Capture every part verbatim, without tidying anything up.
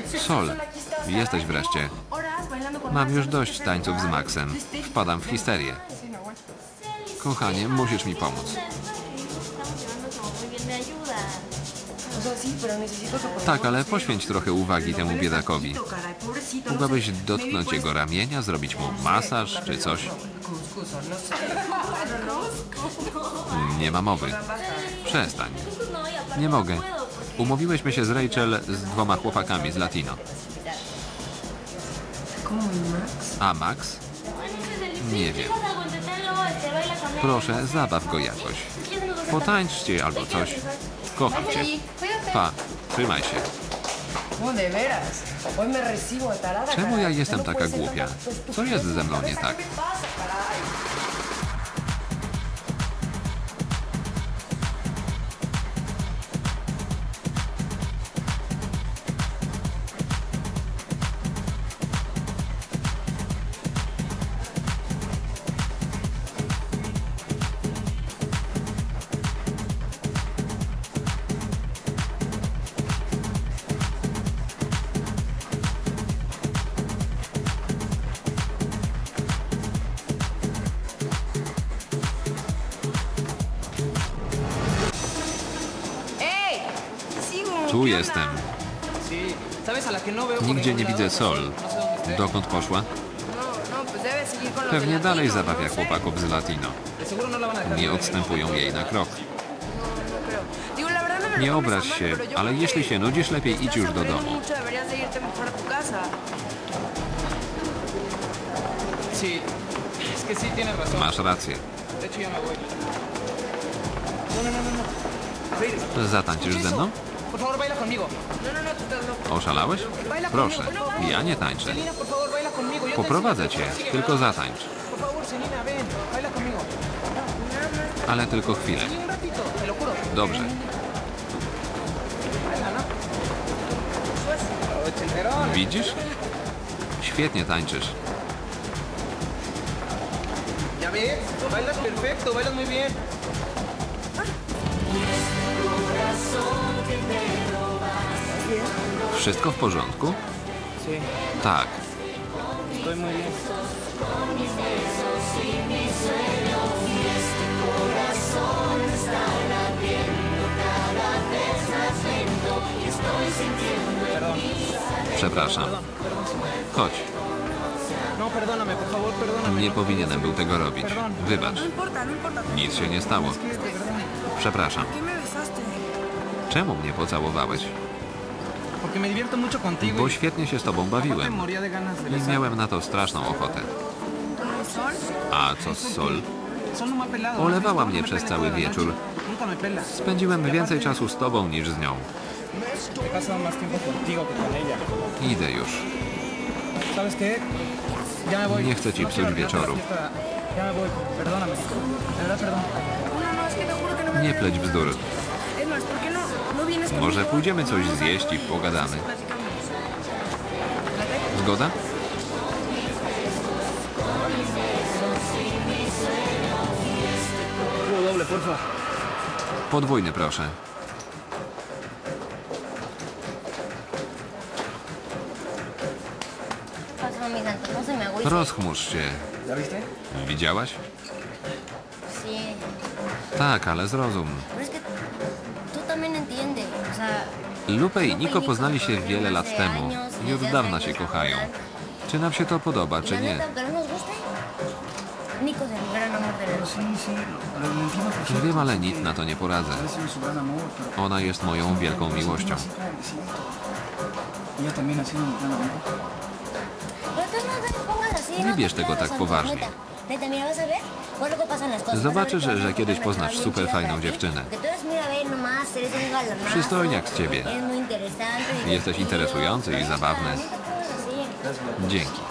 Sol, jesteś wreszcie. Mam już dość tańców z Maxem. Wpadam w histerię. Kochanie, musisz mi pomóc. Tak, ale poświęć trochę uwagi temu biedakowi. Mogłabyś dotknąć jego ramienia, zrobić mu masaż czy coś? Nie ma mowy. Przestań. Nie mogę. Umówiłyśmy się z Rachel z dwoma chłopakami z Latino. A Max? Nie wiem. Proszę, zabaw go jakoś. Potańczcie albo coś. Kocham cię. Pa, trzymaj się. Czemu ja jestem taka głupia? Co jest ze mną nie tak? Tu jestem. Nigdzie nie widzę Sol. Dokąd poszła? Pewnie dalej zabawia chłopaków z Latino. Nie odstępują jej na krok. Nie obraź się, ale jeśli się nudzisz, lepiej idź już do domu. Masz rację. Zatańczysz ze mną? Oszalałeś? Proszę, ja nie tańczę. Poprowadzę cię, tylko zatańcz. Ale tylko chwilę. Dobrze. Widzisz? Świetnie tańczysz. Wszystko w porządku? Tak. Przepraszam. Chodź. Nie powinienem był tego robić. Wybacz. Nic się nie stało. Przepraszam. Czemu mnie pocałowałeś? Bo świetnie się z tobą bawiłem i miałem na to straszną ochotę. A co z Sol? Olewała mnie przez cały wieczór. Spędziłem więcej czasu z tobą niż z nią. Idę już. Nie chcę ci psuć wieczoru. Nie pleć bzdur. Może pójdziemy coś zjeść i pogadamy. Zgoda? Podwójny, proszę. Rozchmurz się. Widziałaś? Tak, ale zrozum. Lupe i Nico poznali się wiele lat temu i od dawna się kochają. Czy nam się to podoba, czy nie? Wiem, ale nic na to nie poradzę. Ona jest moją wielką miłością. Nie bierz tego tak poważnie. Zobaczysz, że, że kiedyś poznasz super fajną dziewczynę. Przystojniak z ciebie. Jesteś interesujący i zabawny. Dzięki.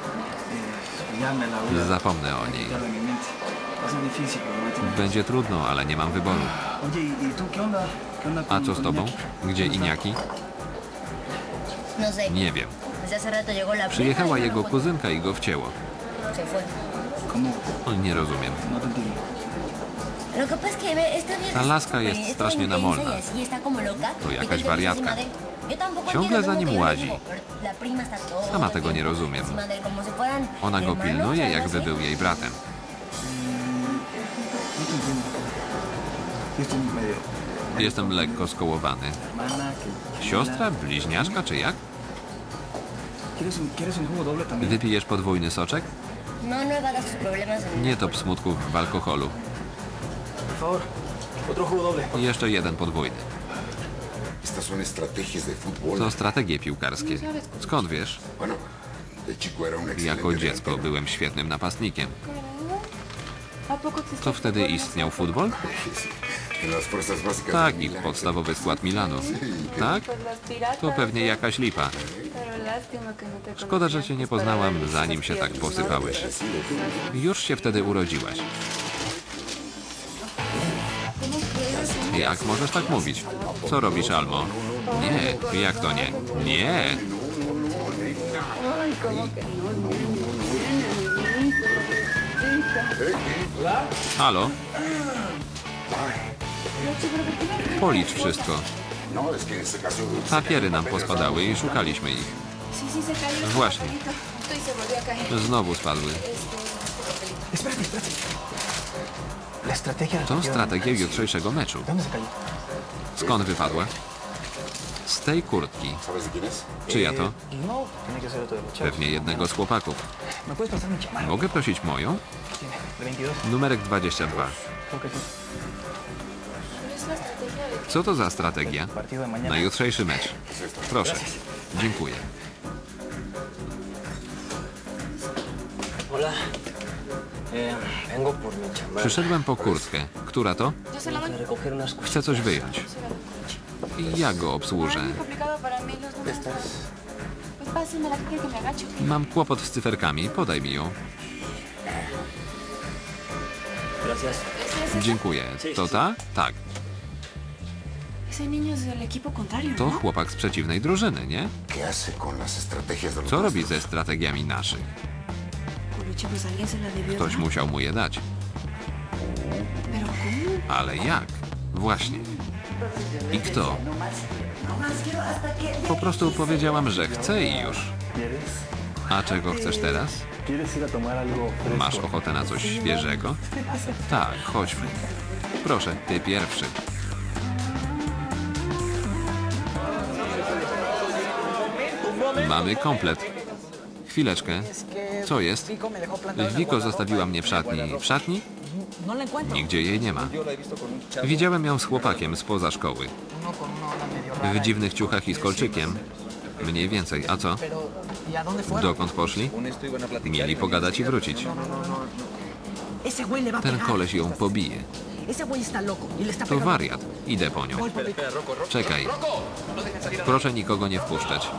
Zapomnę o niej. Będzie trudno, ale nie mam wyboru. A co z tobą? Gdzie Iniaki? Nie wiem. Przyjechała jego kuzynka i go wcięło. Nie rozumiem. Ta laska jest strasznie namolna. To jakaś wariatka. Ciągle za nim łazi. Sama tego nie rozumiem. Ona go pilnuje, jakby był jej bratem. Jestem lekko skołowany. Siostra, bliźniaczka czy jak? Wypijesz podwójny soczek? Nie top smutków w alkoholu. Jeszcze jeden podwójny. To strategie piłkarskie. Skąd wiesz? Jako dziecko byłem świetnym napastnikiem. To wtedy istniał futbol? Tak, i podstawowy skład Milanu. Tak? To pewnie jakaś lipa. Szkoda, że cię nie poznałam, zanim się tak posypałeś. Już się wtedy urodziłaś. Jak możesz tak mówić? Co robisz, Almo? Nie, jak to nie? Nie! Halo? Policz wszystko. Papiery nam pospadały i szukaliśmy ich. Właśnie. Znowu spadły. To strategia jutrzejszego meczu. Skąd wypadła? Z tej kurtki. Czyja to? Pewnie jednego z chłopaków. Mogę prosić moją? Numerek dwadzieścia dwa. Co to za strategia? Na jutrzejszy mecz. Proszę. Dziękuję. Przyszedłem po kurtkę. Która to? Chcę coś wyjąć. I ja go obsłużę. Mam kłopot z cyferkami. Podaj mi ją. Dziękuję. To ta? Tak. To chłopak z przeciwnej drużyny, nie? Co robi ze strategiami naszych? Ktoś musiał mu je dać. Ale jak? Właśnie. I kto? Po prostu powiedziałam, że chcę i już. A czego chcesz teraz? Masz ochotę na coś świeżego? Tak, chodźmy. Proszę, ty pierwszy. Mamy komplet. Chwileczkę. Co jest? Wiko zostawiła mnie w szatni. W szatni? Nigdzie jej nie ma. Widziałem ją z chłopakiem spoza szkoły. W dziwnych ciuchach i z kolczykiem. Mniej więcej. A co? Dokąd poszli? Mieli pogadać i wrócić. Ten koleś ją pobije. To wariat. Idę po nią. Czekaj. Proszę nikogo nie wpuszczać.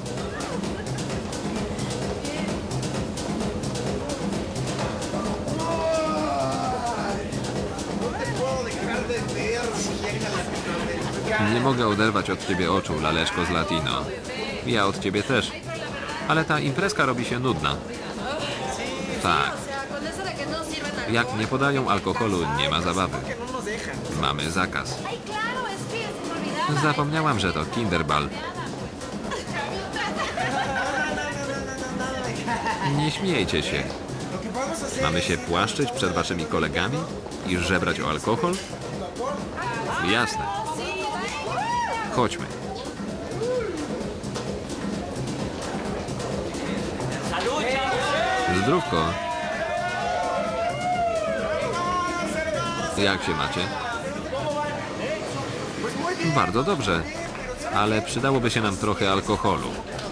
Nie mogę oderwać od ciebie oczu, laleczko z Latino. Ja od ciebie też. Ale ta imprezka robi się nudna. Tak. Jak nie podają alkoholu, nie ma zabawy. Mamy zakaz. Zapomniałam, że to Kinderball. Nie śmiejcie się. Mamy się płaszczyć przed waszymi kolegami i żebrać o alkohol? Jasne. Chodźmy. Zdrówko. Jak się macie? Bardzo dobrze, ale przydałoby się nam trochę alkoholu.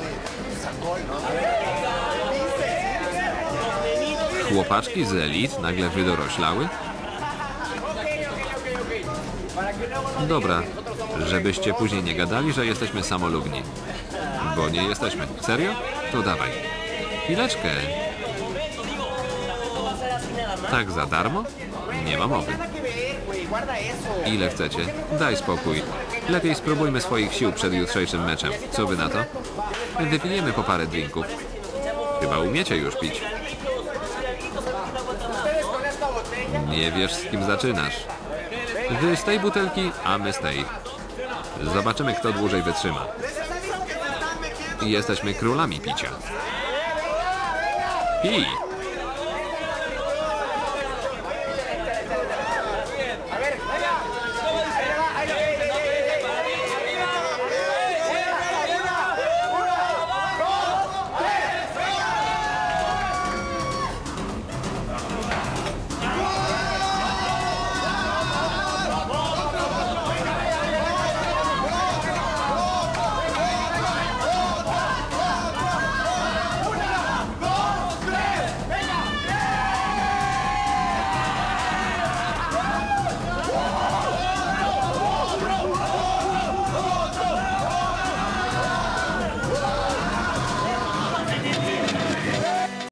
Chłopaczki z elit nagle wydoroślały? Dobra, żebyście później nie gadali, że jesteśmy samolubni. Bo nie jesteśmy. Serio? To dawaj. Chwileczkę. Tak za darmo? Nie ma mowy. Ile chcecie? Daj spokój. Lepiej spróbujmy swoich sił przed jutrzejszym meczem. Co wy na to? Wypijemy po parę drinków. Chyba umiecie już pić. Nie wiesz, z kim zaczynasz. Wy z tej butelki, a my z tej. Zobaczymy, kto dłużej wytrzyma. Jesteśmy królami picia. Pij!